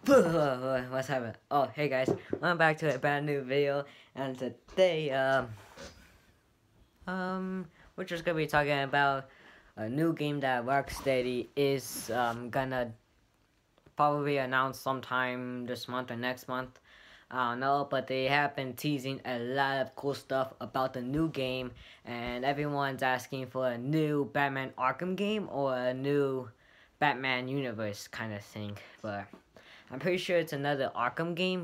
What's happening? Oh, hey guys, welcome back to a brand new video, and today, we're just gonna be talking about a new game that Rocksteady is, gonna probably announce sometime this month or next month. I don't know, but they have been teasing a lot of cool stuff about the new game, and everyone's asking for a new Batman Arkham game or a new Batman universe kind of thing, but I'm pretty sure it's another Arkham game,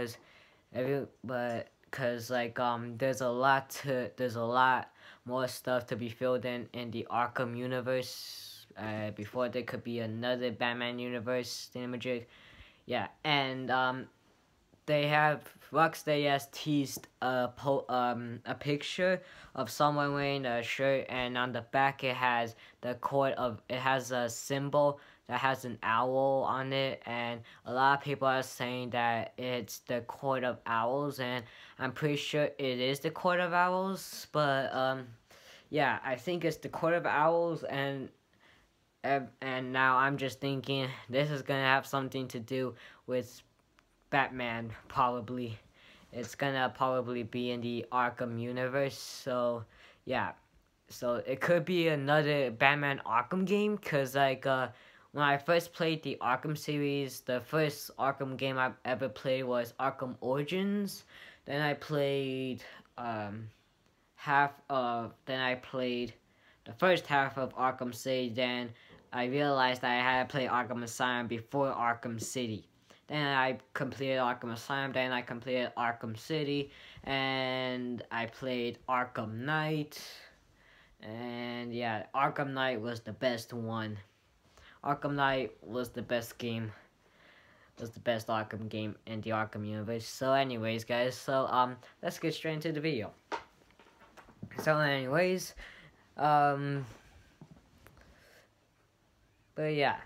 there's a lot more stuff to be filled in the Arkham universe. Before there could be another Batman universe thingamajig. Yeah, and they have Rocksteady has teased a picture of someone wearing a shirt, and on the back it has it has a symbol that has an owl on it, and a lot of people are saying that it's the Court of Owls, and I'm pretty sure it is the Court of Owls, but yeah, I think it's the Court of Owls, and now I'm just thinking this is gonna have something to do with Batman, probably. It's gonna probably be in the Arkham universe, so yeah. So it could be another Batman Arkham game, cause when I first played the Arkham series, the first Arkham game I ever played was Arkham Origins. Then I played then I played the first half of Arkham City. Then I realized that I had to play Arkham Asylum before Arkham City. Then I completed Arkham Asylum, then I completed Arkham City, and I played Arkham Knight. And yeah, Arkham Knight was the best one. Arkham Knight was the best game. Was the best Arkham game in the Arkham universe. So anyways, guys, let's get straight into the video. So anyways, but yeah,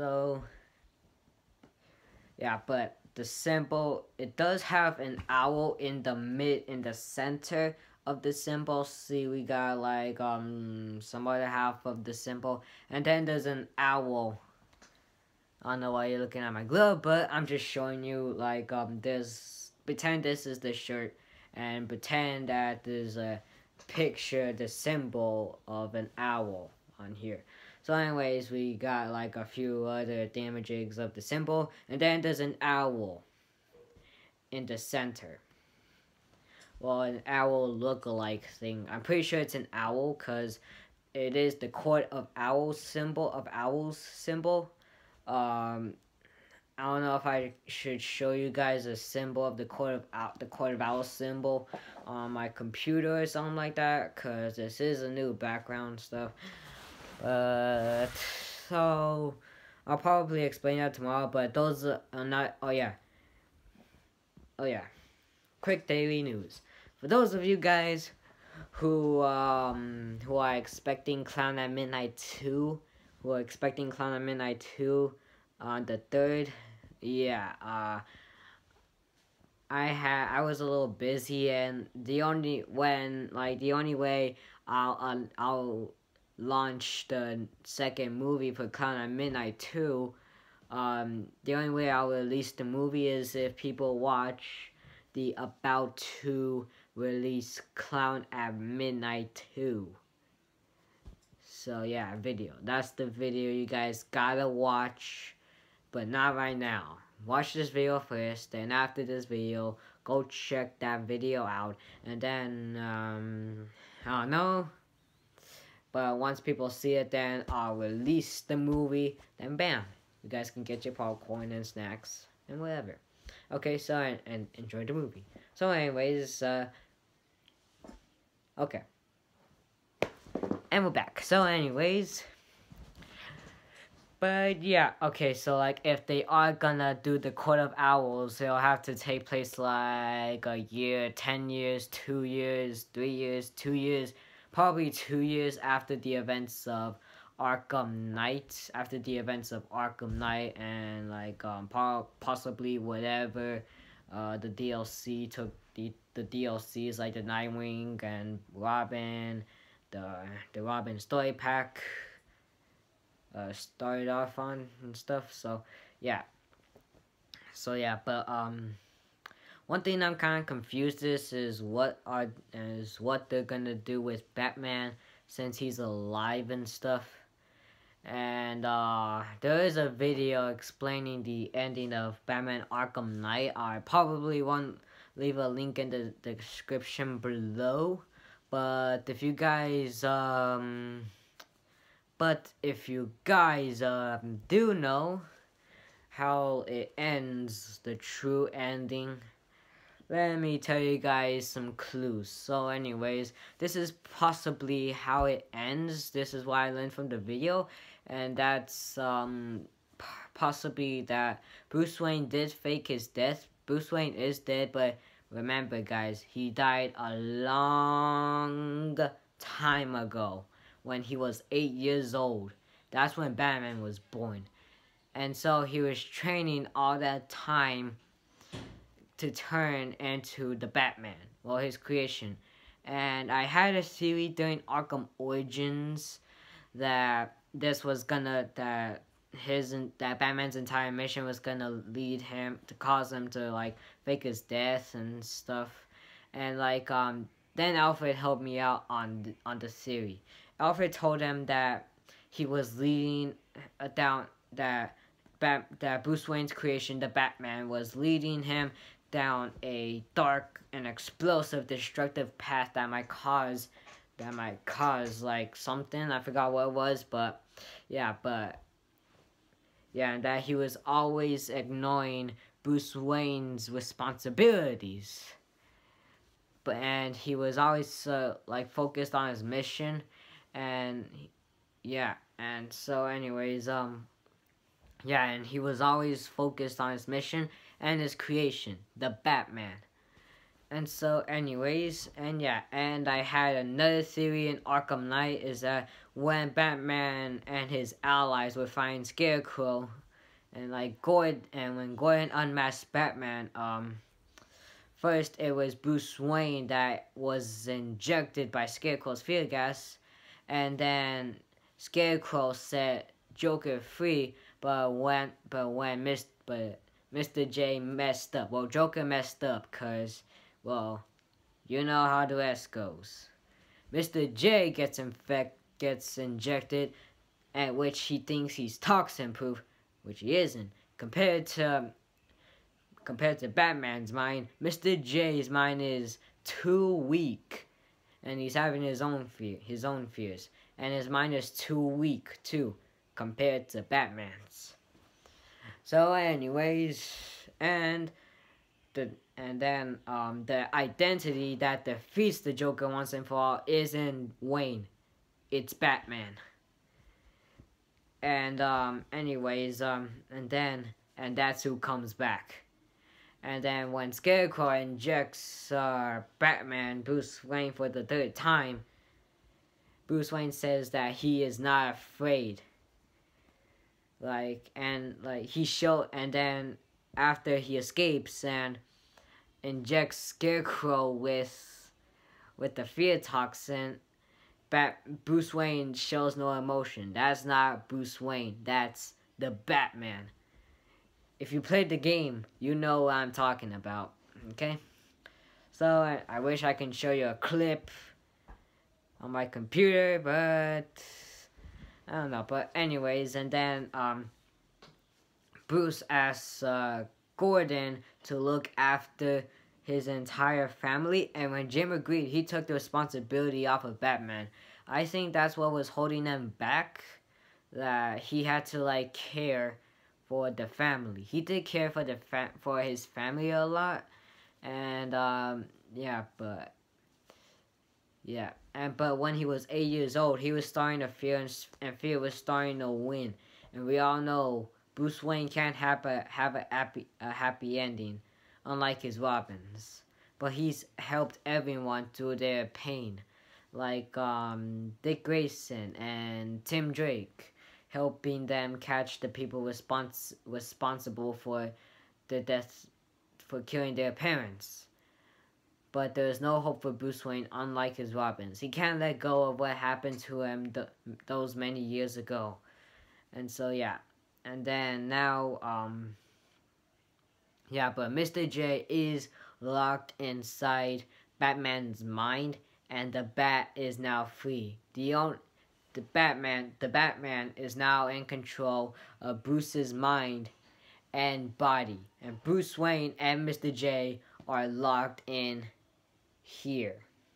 but the symbol, it does have an owl in the center of the symbol. See, we got some other half of the symbol, and then there's an owl. I don't know why you're looking at my glove, but I'm just showing you pretend this is the shirt, and pretend that there's a picture, the symbol of an owl on here. So anyways, we got a few other damages of the symbol, and then there's an owl in the center. Well, an owl look-alike thing. I'm pretty sure it's an owl, because it is the Court of Owls symbol. I don't know if I should show you guys a symbol of the Court of Owls symbol on my computer or something like that, because this is a new background stuff. So I'll probably explain that tomorrow, but those are not. Oh yeah, quick daily news for those of you guys who are expecting Clown at Midnight 2, on the 3rd. Yeah, I was a little busy, and the only way I'll launch the second movie for Clown at Midnight 2, the only way I'll release the movie is if people watch the about to release Clown at Midnight 2. So yeah, video. That's the video you guys gotta watch, but not right now. Watch this video first, then after this video, go check that video out, and then, I don't know. But once people see it, then I'll release the movie. Then bam, you guys can get your popcorn and snacks and whatever. Okay, so and enjoy the movie. So anyways, okay. And we're back. So anyways, but yeah, okay, so if they are gonna do the Court of Owls, it'll have to take place a year, 10 years, 2 years, 3 years, 2 years, probably 2 years after the events of Arkham Knight, and possibly whatever the DLC took, the DLCs like the Nightwing and Robin, the Robin story pack started off on and stuff. So yeah, So yeah, but one thing I'm kind of confused is what they're gonna do with Batman since he's alive and stuff. And there is a video explaining the ending of Batman Arkham Knight. I probably won't leave a link in the description below. But if you guys do know how it ends, the true ending, let me tell you guys some clues. So anyways, this is possibly how it ends. This is what I learned from the video. And that's possibly that Bruce Wayne did fake his death. Bruce Wayne is dead, but remember guys, he died a long time ago when he was 8 years old. That's when Batman was born. And so he was training all that time to turn into the Batman, well, his creation. And I had a theory during Arkham Origins that this was gonna that Batman's entire mission was gonna lead him to cause him to like fake his death and stuff. And like then Alfred helped me out on the theory. Alfred told him that he was leading down that Bruce Wayne's creation, the Batman, was leading him down a dark and explosive, destructive path that might cause like something. I forgot what it was, but yeah, and that he was always ignoring Bruce Wayne's responsibilities. And he was always like focused on his mission, and yeah, and so anyways, yeah, and he was always focused on his mission and his creation, the Batman. And so anyways, and yeah, and I had another theory in Arkham Knight is that when Batman and his allies would find Scarecrow and like Gordon, and when Gordon unmasked Batman, first it was Bruce Wayne that was injected by Scarecrow's fear gas, and then Scarecrow set Joker free, but when Mr. J messed up. Well, Joker messed up because, well, you know how the rest goes. Mr. J gets injected, at which he thinks he's toxin-proof, which he isn't. Compared to Batman's mind, Mr. J's mind is too weak, and he's having his own fears, and his mind is too weak too, compared to Batman's. So anyways, and then the identity that defeats the Joker once and for all isn't Wayne, it's Batman. And anyways, and that's who comes back. And then when Scarecrow injects Batman, Bruce Wayne, for the third time, Bruce Wayne says that he is not afraid. And then after he escapes and injects Scarecrow with the fear toxin, Bruce Wayne shows no emotion. That's not Bruce Wayne. That's the Batman. If you played the game, you know what I'm talking about. Okay? So I wish I can show you a clip on my computer, but I don't know. But anyways, and then Bruce asks Gordon to look after his entire family, and when Jim agreed, he took the responsibility off of Batman. I think that's what was holding them back, that he had to like care for the family. He did care for his family a lot, and but when he was 8 years old, he was starting to fear, and fear was starting to win. And we all know Bruce Wayne can't have a happy ending, unlike his Robins. But he's helped everyone through their pain, like Dick Grayson and Tim Drake, helping them catch the people responsible for the deaths, for killing their parents. But there is no hope for Bruce Wayne, unlike his Robins. He can't let go of what happened to him those many years ago. And so, yeah. And then now, Yeah, but Mr. J is locked inside Batman's mind, and the Bat is now free. The Batman is now in control of Bruce's mind and body, and Bruce Wayne and Mr. J are locked in here,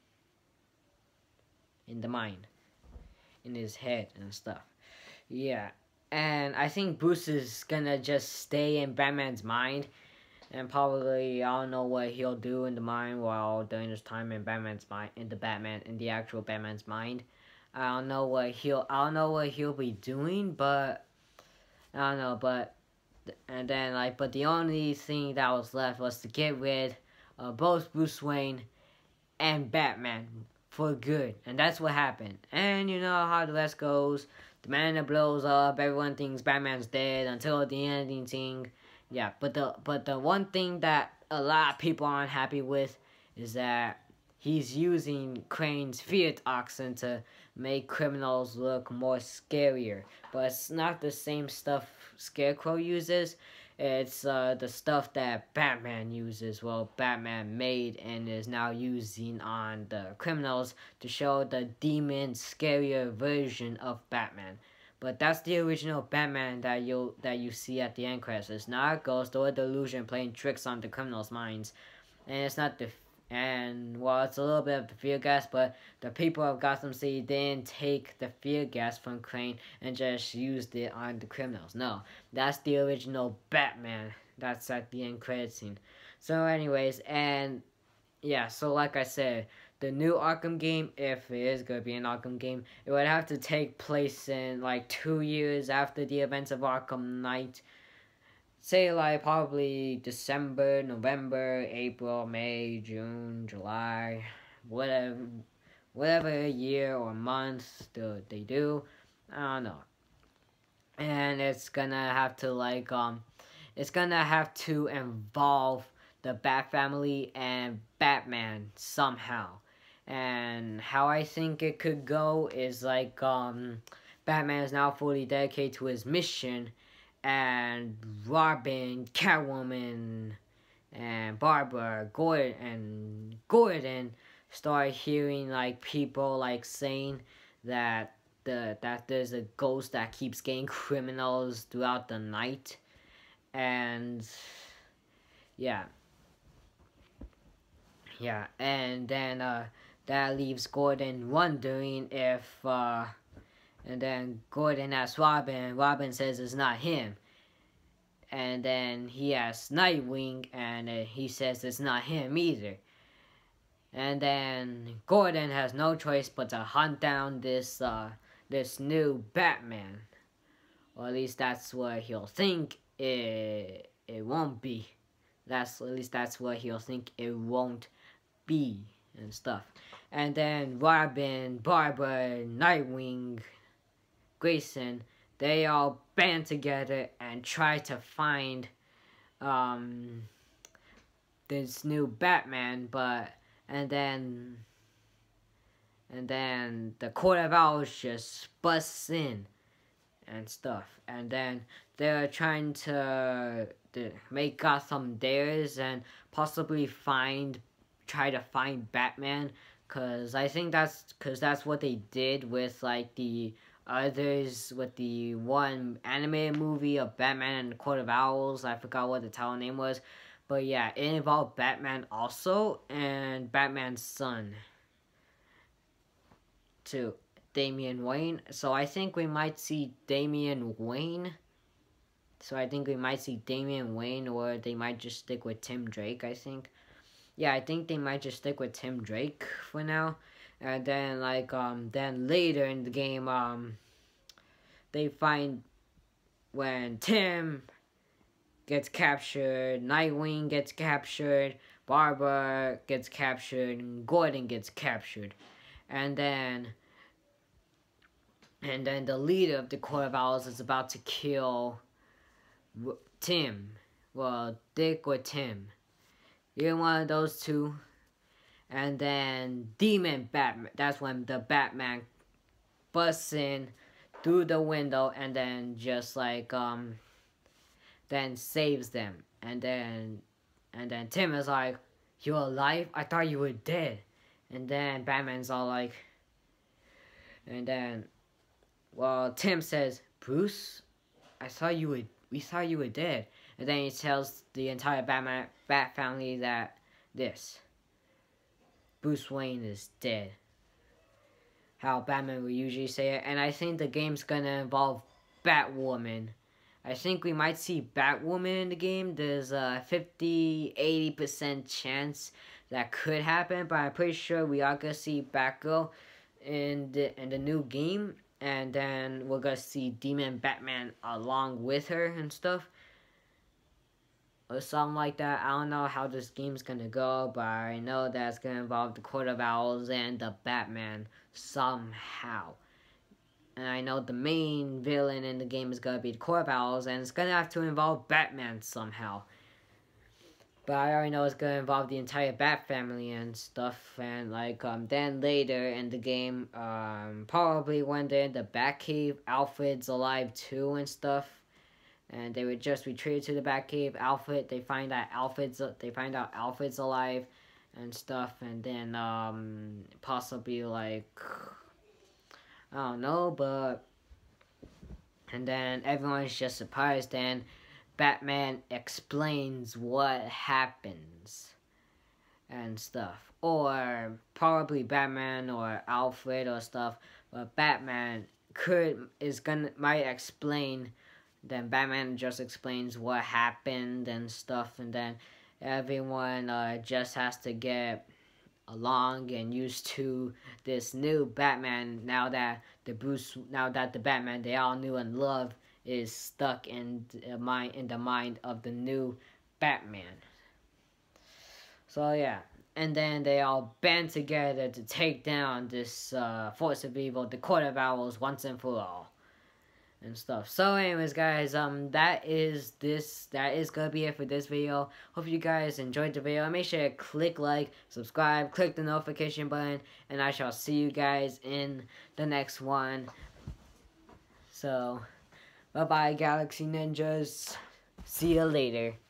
in the mind, in his head and stuff. Yeah, and I think Bruce is gonna just stay in Batman's mind, and probably I don't know what he'll do in the mind while during his time in Batman's mind, in the actual Batman's mind. I don't know what he'll be doing, but I don't know, but and then but the only thing that was left was to get rid of both Bruce Wayne and Batman for good, and that's what happened. And you know how the rest goes. The man that blows up, everyone thinks Batman's dead until the ending thing. Yeah, but the one thing that a lot of people aren't happy with is that he's using Crane's fear toxin to make criminals look more scarier. But it's not the same stuff Scarecrow uses. It's the stuff that Batman uses. Well, Batman made and is now using on the criminals to show the demon, scarier version of Batman. But that's the original Batman that you see at the end credits. It's not a ghost or a delusion playing tricks on the criminals' minds, and it's not the it's a little bit of the fear gas, but the people of Gotham City didn't take the fear gas from Crane and just used it on the criminals. No, that's the original Batman. That's at the end credit scene. So anyways, and yeah, so like I said, the new Arkham game, if it is going to be an Arkham game, it would have to take place in 2 years after the events of Arkham Knight. Say probably December, November, April, May, June, July, whatever year or month they do, I don't know. And it's gonna have to involve the Bat family and Batman somehow. And how I think it could go is Batman is now fully dedicated to his mission, and Robin, Catwoman, and Barbara, Gordon start hearing people saying that there's a ghost that keeps getting criminals throughout the night, and yeah, and then that leaves Gordon wondering if and then Gordon asks Robin. Robin says it's not him. And then he asks Nightwing, and he says it's not him either. And then Gordon has no choice but to hunt down this new Batman. Or at least that's what he'll think it won't be. At least that's what he'll think it won't be and stuff. And then Robin, Barbara, Nightwing, Grayson, they all band together and try to find this new Batman, and then the Court of Owls just busts in and stuff, and then they're trying to make Gotham theirs and possibly try to find Batman, cause I think that's what they did with the others, with the one animated movie of Batman and the Court of Owls. I forgot what the title name was, but yeah, it involved Batman also and Batman's son too, Damian Wayne. So I think we might see Damian Wayne. Or they might just stick with Tim Drake, I think. Yeah, I think they might just stick with Tim Drake for now. And then then later in the game, they find when Tim gets captured, Nightwing gets captured, Barbara gets captured, and Gordon gets captured. And then the leader of the Court of Owls is about to kill Tim. Well, Dick or Tim. Either one of those two. And then Demon Batman, that's when the Batman busts in through the window and then just then saves them. And then Tim is like, "You're alive? I thought you were dead." And then Batman's all like, and then, well, Tim says, "Bruce, we thought you were dead." And then he tells the entire Bat family that Bruce Wayne is dead. How Batman would usually say it. And I think the game's gonna involve Batwoman. I think we might see Batwoman in the game. There's a 50-80% chance that could happen, but I'm pretty sure we are gonna see Batgirl in the new game, and then we're gonna see Demon Batman along with her and stuff, or something like that. I don't know how this game's gonna go, but I know that it's gonna involve the Court of Owls and the Batman somehow. And I know the main villain in the game is gonna be the Court of Owls, and it's gonna have to involve Batman somehow. But I already know it's gonna involve the entire Bat family and stuff. And like then later in the game, probably when they're in the Batcave, Alfred's alive too and stuff. And they would just retreat to the Batcave. Alfred, they find out Alfred's alive and stuff. And then possibly like, I don't know, but, and then everyone's just surprised, and Batman explains what happens and stuff. Or probably Batman or Alfred or stuff, but Batman might explain. Then Batman just explains what happened and stuff, and then everyone just has to get along and used to this new Batman now that the Batman they all knew and loved is stuck in the mind of the new Batman. So yeah, and then they all band together to take down this force of evil, the Court of Owls, once and for all. And stuff. So anyways guys, that is gonna be it for this video. Hope you guys enjoyed the video. Make sure to click like, subscribe, click the notification button, and I shall see you guys in the next one. So bye bye Galaxy Ninjas, see you later.